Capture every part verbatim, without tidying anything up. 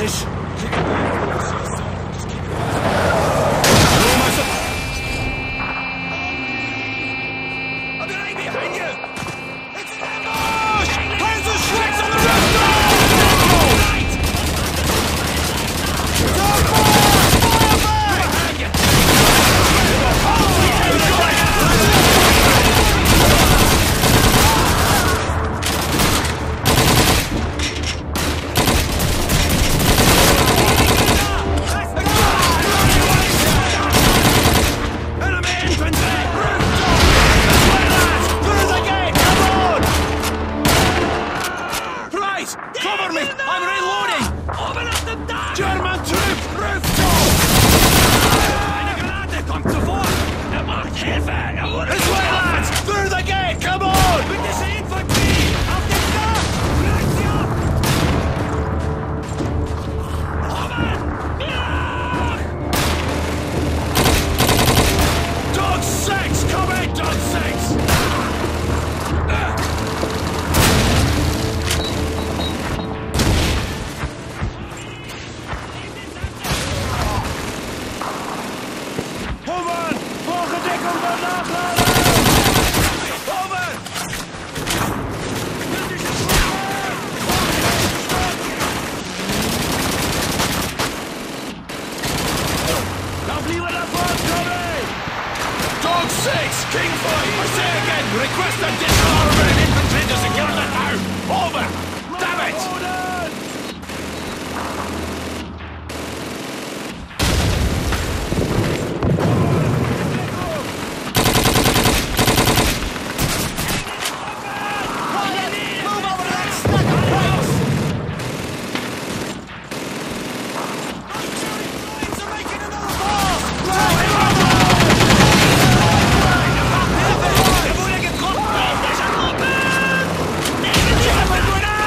finish. Request additional armor and infantry to secure the town! Over! Damn it! Negative!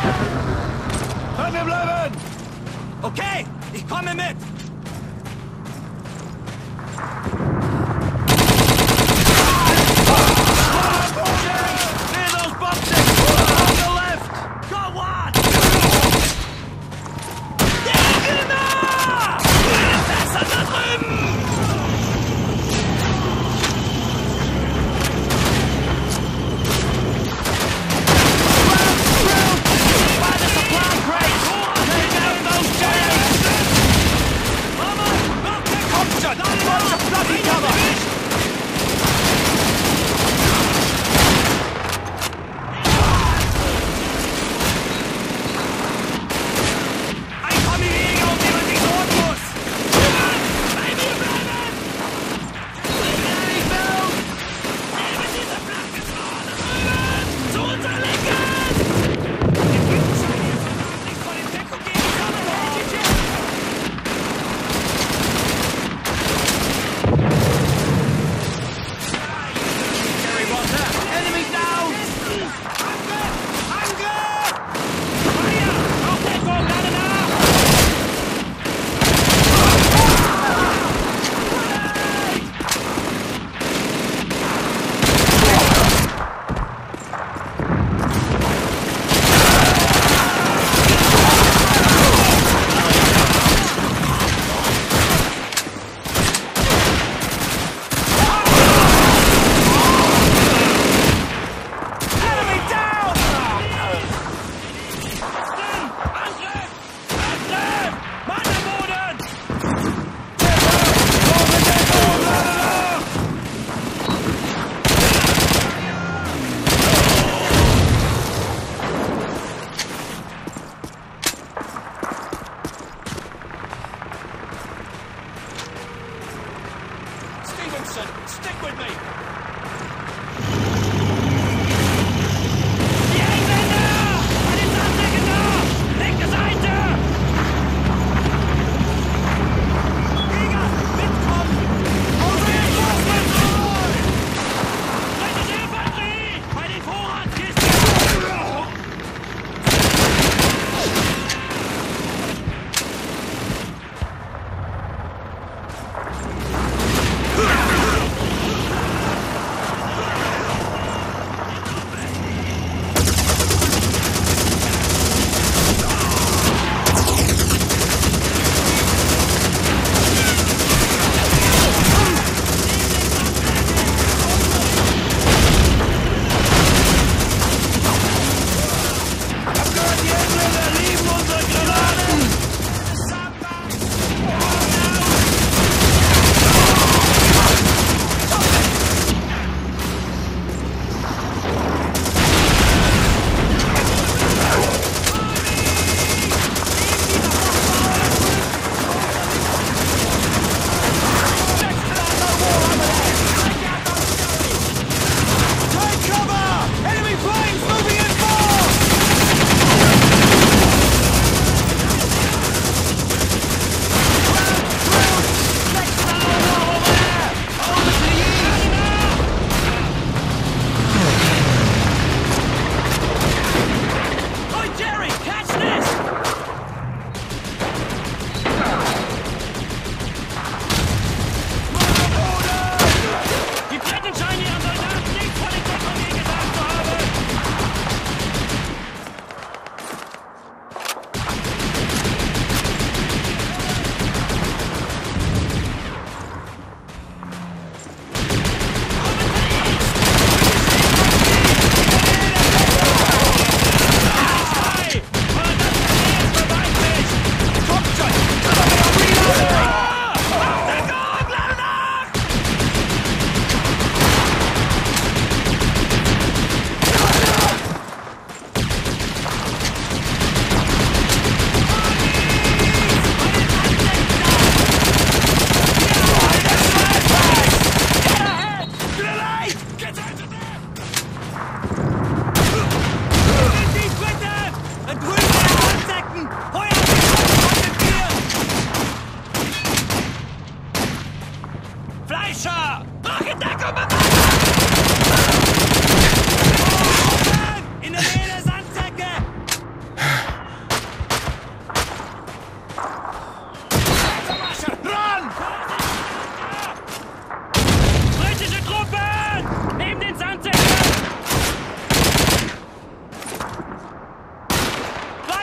Bei mir bleiben! Okay, ich komme mit!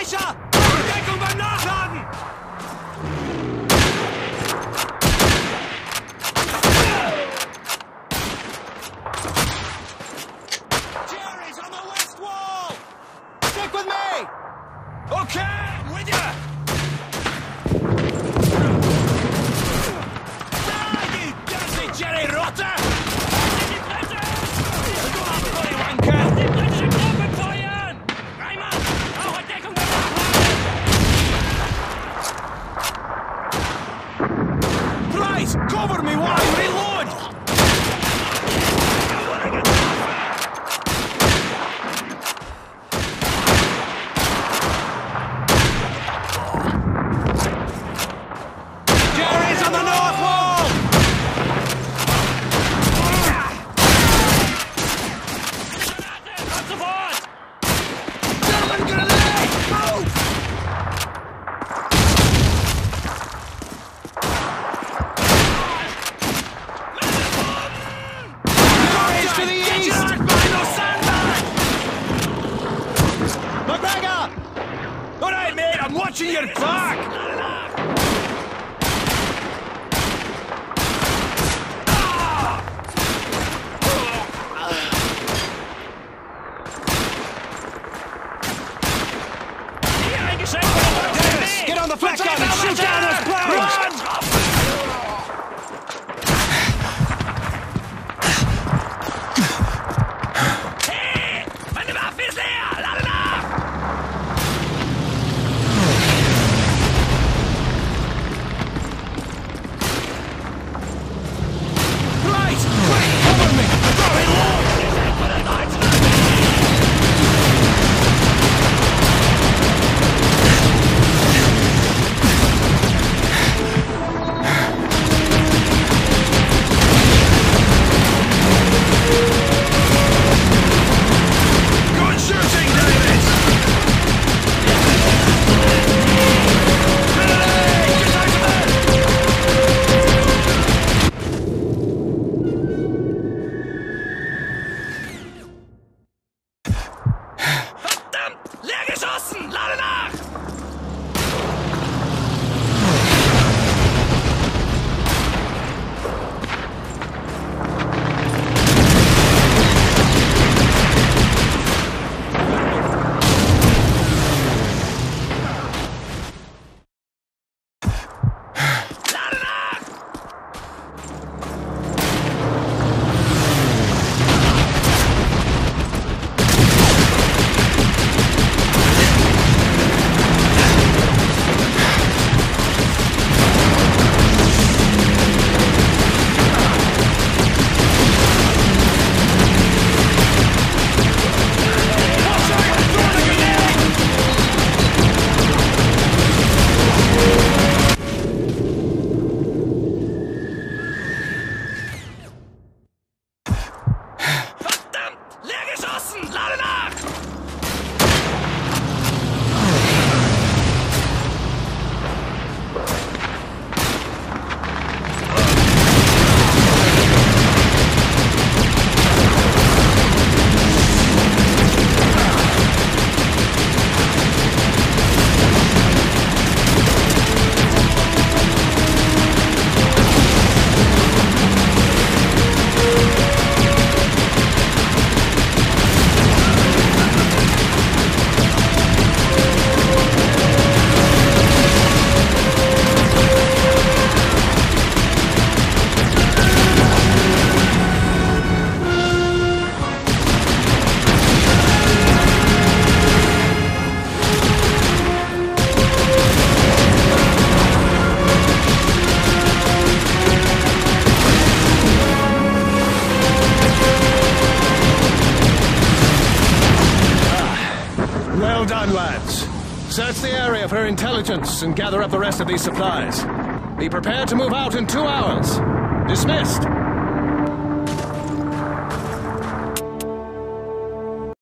Sicher! Deckung beim Nachladen! Jerry's on the west wall! Stick with me! Okay, I'm with ya! Ah, you dirty Jerry Rotter! Die Presse! Du hast voll Wanker! Die britische Truppe feuern! Reimann, brauche Deckung beim Nachladen! Price, cover me while I reload! Jerry's on the north wall! Kommt sofort! German grenade! Move! Jerry's to the east! Get your ass behind those sandbags! McGregor! All right, mate, I'm watching your back! Dennis, get on the flat gun and shoot down those clowns! Hey! Meine Waffe ist leer! Lade nach! Right! Quick! Cover me! Going low! Ihr seid von der Deutschen Armee! Good shooting, David! Grenade! Get out of there! Verdammt! Leer geschossen! Lade nach! Lade nach! Watch out! I'm throwing a grenade! Verdammt! Leer geschossen! Lade nach! Well done, lads. Search the area for intelligence and gather up the rest of these supplies. Be prepared to move out in two hours. Dismissed.